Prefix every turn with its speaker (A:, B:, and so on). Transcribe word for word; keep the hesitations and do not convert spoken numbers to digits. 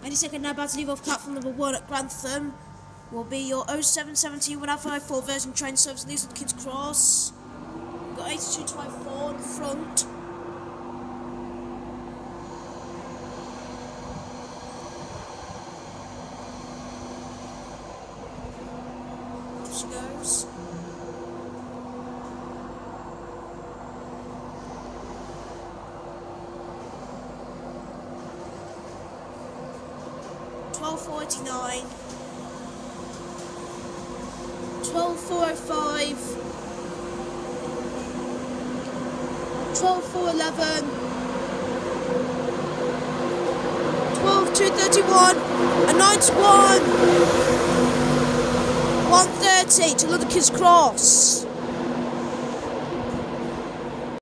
A: Any second now, about to leave off platform number one at Grantham will be your oh seven seventeen one five four version train service leads at Kids Cross. We've got eighty-two twenty-four in front. Up she goes. twelve forty-nine, twelve four oh five, twelve four eleven, twelve two thirty-one, and ninety-one, one thirty to London Kids Cross.